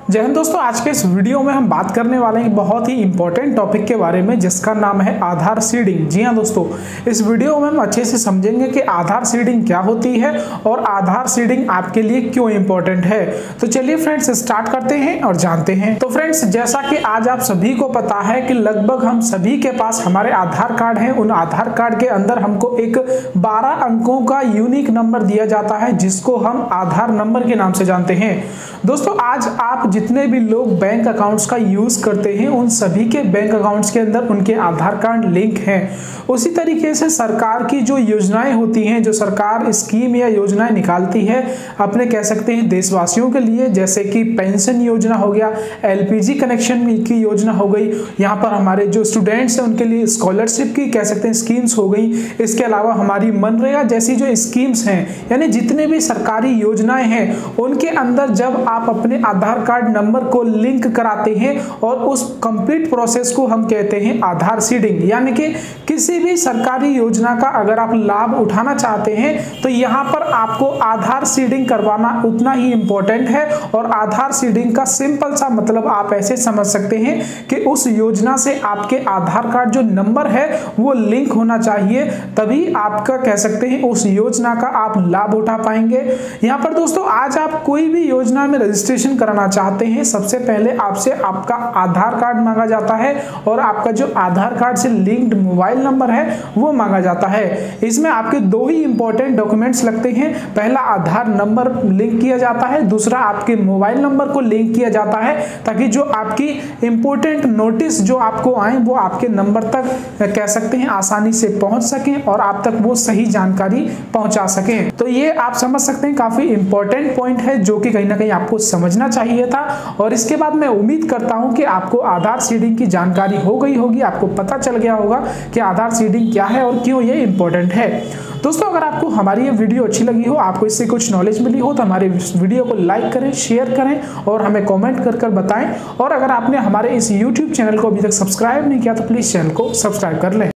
जय हिंद दोस्तों, आज के इस वीडियो में हम बात करने वाले हैं बहुत ही इंपॉर्टेंट टॉपिक के बारे में जिसका नाम है आधार सीडिंग। जी हां दोस्तों, इस वीडियो में हम अच्छे से समझेंगे कि आधार सीडिंग क्या होती है और आधार सीडिंग आपके लिए क्यों इंपॉर्टेंट है। तो चलिए फ्रेंड्स स्टार्ट करते हैं और जानते हैं। तो फ्रेंड्स, जैसा कि आज आप सभी को पता है कि लगभग हम सभी के पास हमारे आधार कार्ड हैं। उन आधार कार्ड के अंदर हमको एक 12 अंकों का यूनिक नंबर दिया जाता है जिसको हम आधार नंबर के नाम से जानते हैं। दोस्तों, आज आप जितने भी लोग बैंक अकाउंट्स का यूज करते हैं उन सभी के बैंक अकाउंट्स के अंदर उनके आधार कार्ड लिंक हैं। उसी तरीके से सरकार की जो योजनाएं होती हैं, जो सरकार स्कीम या योजनाएं निकालती है अपने कह सकते हैं देशवासियों के लिए, जैसे कि पेंशन योजना हो गया, एलपीजी कनेक्शन की योजना हो गई, यहाँ पर हमारे जो स्टूडेंट्स हैं उनके लिए स्कॉलरशिप की कह सकते हैं स्कीम्स हो गई। इसके अलावा हमारी मनरेगा जैसी जो स्कीम्स हैं, यानी जितने भी सरकारी योजनाएं हैं उनके अंदर जब आप अपने आधार कार्ड नंबर को लिंक कराते हैं और उस कंप्लीट प्रोसेस को हम कहते हैं आधार सीडिंग। यानी कि किसी भी सरकारी योजना का अगर आप लाभ उठाना चाहते हैं तो यहाँ पर आपको आधार सीडिंग करवाना उतना ही इंपॉर्टेंट है। और आधार सीडिंग का सिंपल सा मतलब आप ऐसे समझ सकते हैं कि उस योजना से आपके आधार कार्ड जो नंबर है वो लिंक होना चाहिए, तभी आपका कह सकते हैं उस योजना का आप लाभ उठा पाएंगे। यहाँ पर दोस्तों, आज आप कोई भी योजना में रजिस्ट्रेशन कराना चाहते हैं, सबसे पहले आपसे आपका आधार कार्ड मांगा जाता है और आपका जो आधार कार्ड से लिंक्ड मोबाइल नंबर है वो मांगा जाता है। इसमें आपके दो ही इंपॉर्टेंट डॉक्यूमेंट्स लगते हैं। पहला आधार नंबर लिंक किया जाता है, दूसरा आपके मोबाइल नंबर को लिंक किया जाता है ताकि जो आपकी इंपॉर्टेंट नोटिस जो आपको आए वो आपके नंबर तक कह सकते हैं आसानी से पहुंच सकें और आप तक वो सही जानकारी पहुंचा सकें। तो ये आप समझ सकते हैं काफी इंपॉर्टेंट पॉइंट है जो कि कहीं ना कहीं आपको समझना चाहिए था। और इसके बाद मैं उम्मीद करता हूं कि आपको आधार सीडिंग की जानकारी हो गई होगी, आपको पता चल गया होगा कि आधार सीडिंग क्या है और क्यों ये इंपॉर्टेंट है। दोस्तों, अगर आपको हमारी ये वीडियो अच्छी लगी हो, आपको इससे कुछ नॉलेज मिली हो तो हमारे वीडियो को लाइक करें, शेयर करें और हमें कमेंट कर बताएं। और अगर आपने हमारे इस YouTube चैनल को अभी तक सब्सक्राइब नहीं किया तो प्लीज चैनल को सब्सक्राइब कर लें।